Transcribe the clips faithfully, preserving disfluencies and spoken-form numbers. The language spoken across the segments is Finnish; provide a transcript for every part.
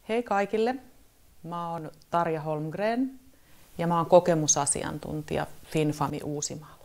Hei kaikille, mä oon Tarja Holmgren ja mä oon kokemusasiantuntija Finnfami Uusimaalla.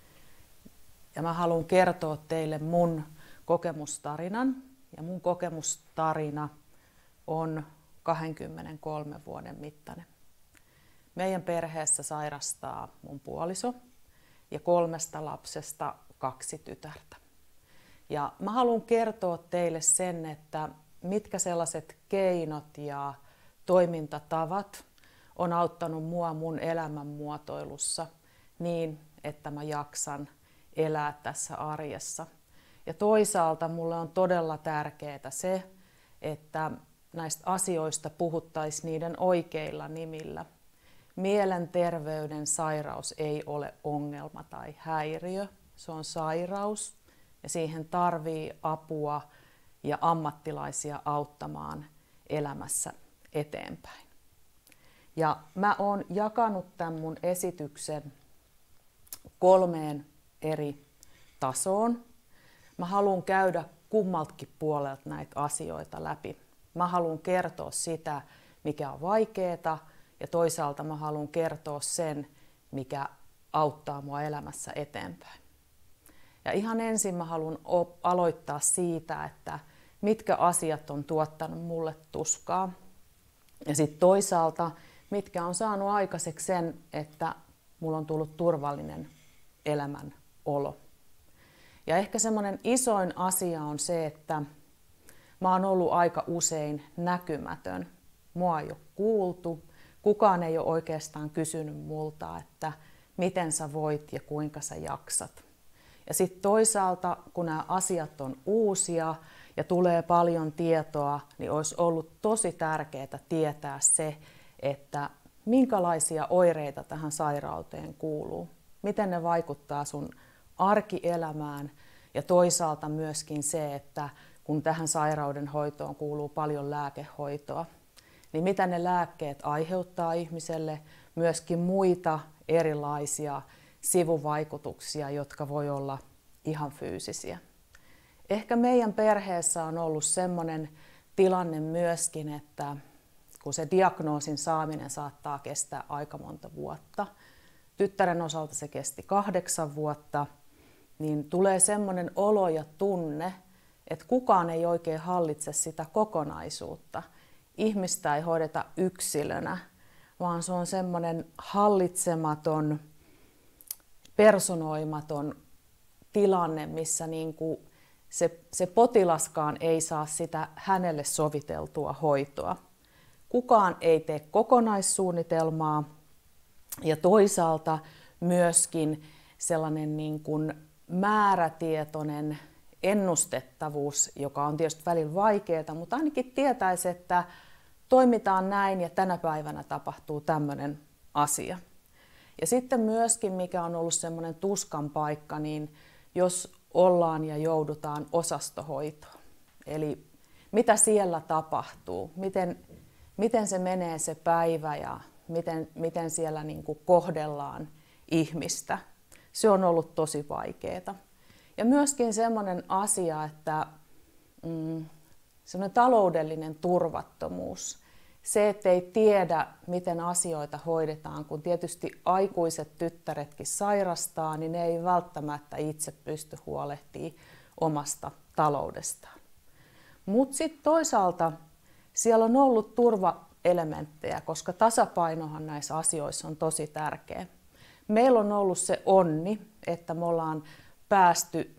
Ja mä haluan kertoa teille mun kokemustarinan ja mun kokemustarina on kaksikymmentäkolme vuoden mittainen. Meidän perheessä sairastaa mun puoliso ja kolmesta lapsesta kaksi tytärtä. Ja mä haluan kertoa teille sen, että mitkä sellaiset keinot ja toimintatavat on auttanut mua mun elämänmuotoilussa niin, että mä jaksan elää tässä arjessa. Ja toisaalta mulle on todella tärkeää se, että näistä asioista puhuttaisiin niiden oikeilla nimillä. Mielenterveyden sairaus ei ole ongelma tai häiriö, se on sairaus ja siihen tarvii apua ja ammattilaisia auttamaan elämässä eteenpäin. Ja mä oon jakanut tämän mun esityksen kolmeen eri tasoon. Mä haluan käydä kummaltakin puolelta näitä asioita läpi. Mä haluan kertoa sitä, mikä on vaikeaa, ja toisaalta mä haluan kertoa sen, mikä auttaa mua elämässä eteenpäin. Ja ihan ensin mä haluan aloittaa siitä, että mitkä asiat on tuottanut mulle tuskaa. Ja sitten toisaalta, mitkä on saanut aikaiseksi sen, että mulla on tullut turvallinen elämän olo. Ja ehkä semmoinen isoin asia on se, että mä oon ollut aika usein näkymätön. Mua ei ole kuultu. Kukaan ei ole oikeastaan kysynyt multa, että miten sä voit ja kuinka sä jaksat. Ja sitten toisaalta, kun nämä asiat on uusia ja tulee paljon tietoa, niin olisi ollut tosi tärkeää tietää se, että minkälaisia oireita tähän sairauteen kuuluu. Miten ne vaikuttaa sun arkielämään ja toisaalta myöskin se, että kun tähän sairauden hoitoon kuuluu paljon lääkehoitoa, niin mitä ne lääkkeet aiheuttaa ihmiselle, myöskin muita erilaisia sivuvaikutuksia, jotka voi olla ihan fyysisiä. Ehkä meidän perheessä on ollut semmoinen tilanne myöskin, että kun se diagnoosin saaminen saattaa kestää aika monta vuotta, tyttären osalta se kesti kahdeksan vuotta, niin tulee semmoinen olo ja tunne, että kukaan ei oikein hallitse sitä kokonaisuutta. Ihmistä ei hoideta yksilönä, vaan se on semmoinen hallitsematon, personoimaton tilanne, missä niin kuin se, se potilaskaan ei saa sitä hänelle soviteltua hoitoa. Kukaan ei tee kokonaissuunnitelmaa ja toisaalta myöskin sellainen niin kuin määrätietoinen ennustettavuus, joka on tietysti välillä vaikeaa, mutta ainakin tietäisi, että toimitaan näin ja tänä päivänä tapahtuu tämmöinen asia. Ja sitten myöskin, mikä on ollut semmoinen tuskan paikka, niin jos ollaan ja joudutaan osastohoitoon. Eli mitä siellä tapahtuu, miten, miten se menee se päivä ja miten, miten siellä niin kuin kohdellaan ihmistä. Se on ollut tosi vaikeaa. Ja myöskin semmoinen asia, että mm, semmoinen taloudellinen turvattomuus. Se, ettei tiedä, miten asioita hoidetaan, kun tietysti aikuiset tyttäretkin sairastaa, niin ne ei välttämättä itse pysty huolehtimaan omasta taloudestaan. Mutta sitten toisaalta siellä on ollut turvaelementtejä, koska tasapainohan näissä asioissa on tosi tärkeä. Meillä on ollut se onni, että me ollaan päästy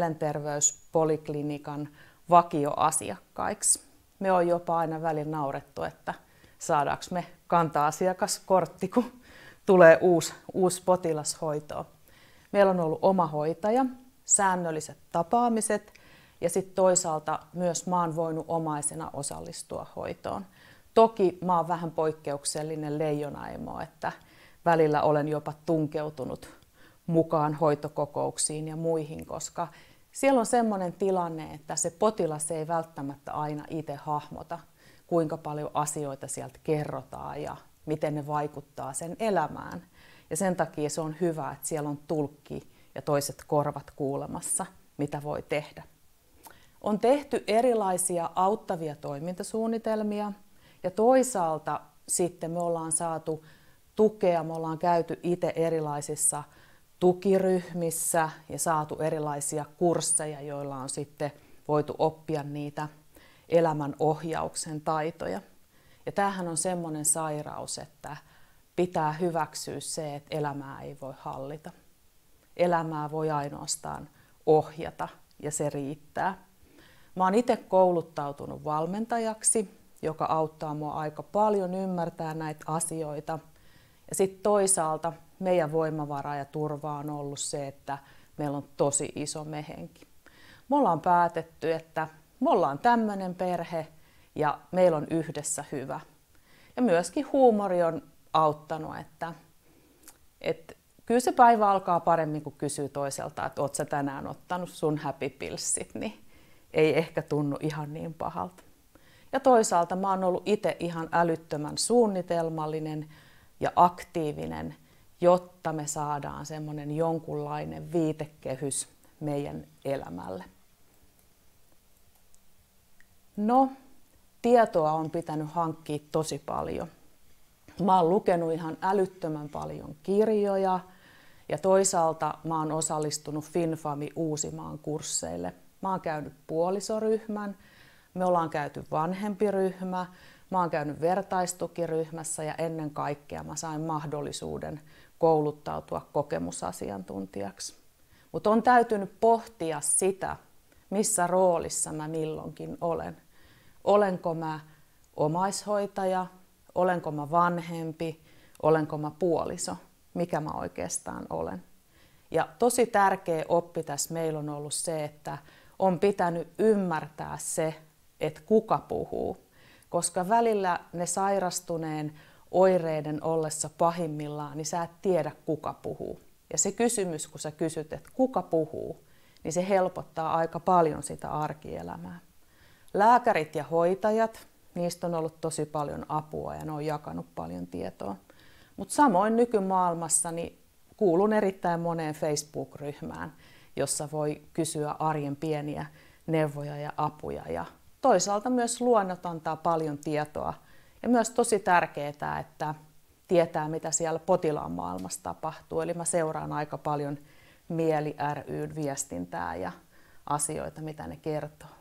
mielenterveyspoliklinikan vakioasiakkaiksi. Me on jopa aina välillä naurettu, että saadaanko me kanta-asiakaskortti, kun tulee uusi, uusi potilas hoitoon. Meillä on ollut oma hoitaja, säännölliset tapaamiset ja sitten toisaalta myös mä oon voinut omaisena osallistua hoitoon. Toki mä oon vähän poikkeuksellinen leijonaimo, että välillä olen jopa tunkeutunut mukaan hoitokokouksiin ja muihin, koska siellä on semmoinen tilanne, että se potilas ei välttämättä aina itse hahmota, kuinka paljon asioita sieltä kerrotaan ja miten ne vaikuttaa sen elämään. Ja sen takia se on hyvä, että siellä on tulkki ja toiset korvat kuulemassa, mitä voi tehdä. On tehty erilaisia auttavia toimintasuunnitelmia Ja toisaalta sitten me ollaan saatu tukea, me ollaan käyty itse erilaisissa tukiryhmissä ja saatu erilaisia kursseja, joilla on sitten voitu oppia niitä elämän ohjauksen taitoja. Ja tämähän on semmoinen sairaus, että pitää hyväksyä se, että elämää ei voi hallita. Elämää voi ainoastaan ohjata ja se riittää. Mä oon itse kouluttautunut valmentajaksi, joka auttaa mua aika paljon ymmärtää näitä asioita. Ja sitten toisaalta meidän voimavara ja turva on ollut se, että meillä on tosi iso mehenki. Me ollaan päätetty, että me ollaan tämmöinen perhe ja meillä on yhdessä hyvä. Ja myöskin huumori on auttanut, että, että kyllä se päivä alkaa paremmin, kun kysyy toiselta, että ootko sä tänään ottanut sun happy pillsit, niin ei ehkä tunnu ihan niin pahalta. Ja toisaalta mä oon ollut itse ihan älyttömän suunnitelmallinen ja aktiivinen, jotta me saadaan semmoinen jonkunlainen viitekehys meidän elämälle. No, tietoa on pitänyt hankkia tosi paljon. Mä oon lukenut ihan älyttömän paljon kirjoja ja toisaalta mä oon osallistunut FinFami Uusimaan kursseille. Mä oon käynyt puolisoryhmän, me ollaan käyty vanhempiryhmä, mä oon käynyt vertaistukiryhmässä ja ennen kaikkea mä sain mahdollisuuden kouluttautua kokemusasiantuntijaksi. Mutta on täytynyt pohtia sitä, missä roolissa mä milloinkin olen. Olenko mä omaishoitaja, olenko mä vanhempi, olenko mä puoliso, mikä mä oikeastaan olen. Ja tosi tärkeä oppi tässä meillä on ollut se, että on pitänyt ymmärtää se, että kuka puhuu. Koska välillä ne sairastuneen oireiden ollessa pahimmillaan, niin sä et tiedä kuka puhuu. Ja se kysymys, kun sä kysyt, että kuka puhuu, niin se helpottaa aika paljon sitä arkielämää. Lääkärit ja hoitajat, niistä on ollut tosi paljon apua ja ne on jakanut paljon tietoa. Mutta samoin nykymaailmassa niin kuulun erittäin moneen Facebook-ryhmään, jossa voi kysyä arjen pieniä neuvoja ja apuja. Ja toisaalta myös luonnot antaa paljon tietoa ja myös tosi tärkeää, että tietää mitä siellä potilaan maailmassa tapahtuu. Eli mä seuraan aika paljon Mieli ry:n viestintää ja asioita, mitä ne kertoo.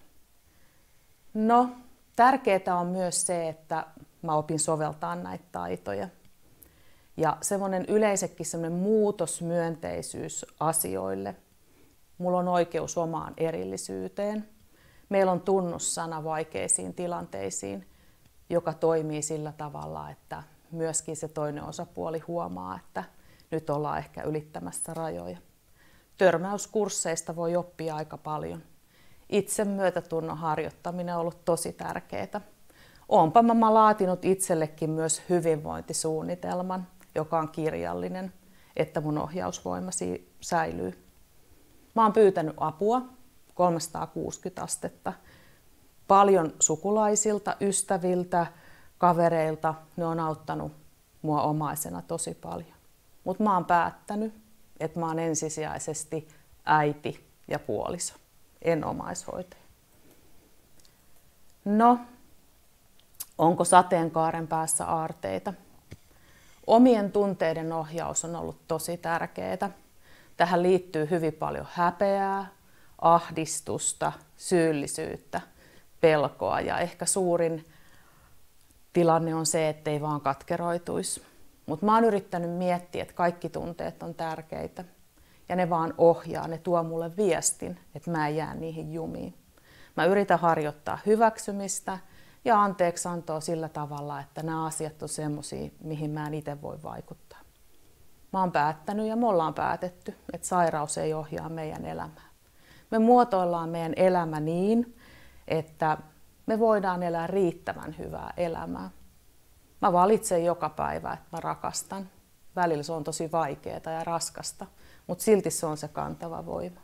No, tärkeää on myös se, että mä opin soveltaa näitä taitoja. Ja semmoinen yleensäkin semmoinen muutosmyönteisyys asioille. Mulla on oikeus omaan erillisyyteen. Meillä on tunnussana vaikeisiin tilanteisiin, joka toimii sillä tavalla, että myöskin se toinen osapuoli huomaa, että nyt ollaan ehkä ylittämässä rajoja. Törmäyskursseista voi oppia aika paljon. Itse myötätunnon harjoittaminen on ollut tosi tärkeää. Oonpa mä laatinut itsellekin myös hyvinvointisuunnitelman, joka on kirjallinen, että mun ohjausvoima säilyy. Mä oon pyytänyt apua kolmesataakuusikymmentä astetta. Paljon sukulaisilta, ystäviltä, kavereilta. Ne on auttanut mua omaisena tosi paljon. Mutta mä oon päättänyt, että mä oon ensisijaisesti äiti ja puoliso, en omaishoitaja. No, onko sateenkaaren päässä aarteita? Omien tunteiden ohjaus on ollut tosi tärkeää. Tähän liittyy hyvin paljon häpeää, ahdistusta, syyllisyyttä, pelkoa ja ehkä suurin tilanne on se, ettei vaan katkeroituisi. Mutta mä oon yrittänyt miettiä, että kaikki tunteet on tärkeitä ja ne vaan ohjaa, ne tuo mulle viestin, että mä en jää niihin jumiin. Mä yritän harjoittaa hyväksymistä ja anteeksiantoa sillä tavalla, että nämä asiat on semmosia, mihin mä en itse voi vaikuttaa. Mä oon päättänyt ja me ollaan päätetty, että sairaus ei ohjaa meidän elämää. Me muotoillaan meidän elämä niin, että me voidaan elää riittävän hyvää elämää. Mä valitsen joka päivä, että mä rakastan. Välillä se on tosi vaikeaa ja raskasta, mutta silti se on se kantava voima.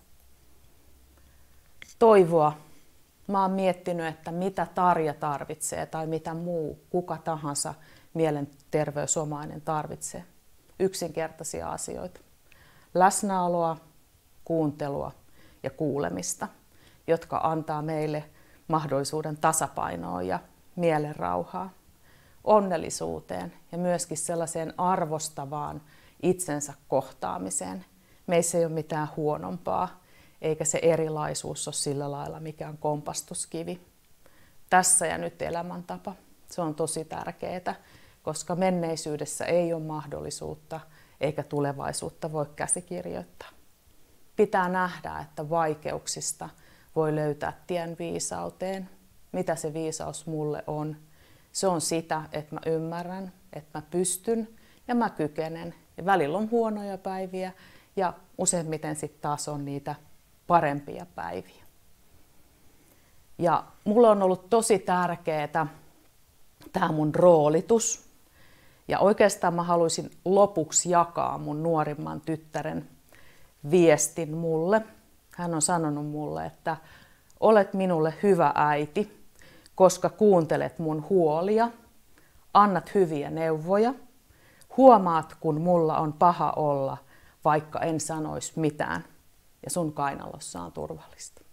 Toivoa. Mä oon miettinyt, että mitä Tarja tarvitsee tai mitä muu, kuka tahansa mielenterveysomainen tarvitsee. Yksinkertaisia asioita. Läsnäoloa, kuuntelua ja kuulemista, jotka antaa meille mahdollisuuden tasapainoa ja mielenrauhaa. onnellisuuteen ja myöskin sellaiseen arvostavaan itsensä kohtaamiseen. Meissä ei ole mitään huonompaa, eikä se erilaisuus ole sillä lailla mikään kompastuskivi. Tässä ja nyt elämäntapa. Se on tosi tärkeää, koska menneisyydessä ei ole mahdollisuutta eikä tulevaisuutta voi käsikirjoittaa. Pitää nähdä, että vaikeuksista voi löytää tien viisauteen. Mitä se viisaus mulle on? Se on sitä, että mä ymmärrän, että mä pystyn ja mä kykenen. Ja välillä on huonoja päiviä ja useimmiten sitten taas on niitä parempia päiviä. Ja mulla on ollut tosi tärkeää tämä mun roolitus. Ja oikeastaan mä haluaisin lopuksi jakaa mun nuorimman tyttären viestin mulle. Hän on sanonut mulle, että olet minulle hyvä äiti, koska kuuntelet mun huolia, annat hyviä neuvoja, huomaat kun mulla on paha olla, vaikka en sanoisi mitään ja sun kainalossa on turvallista.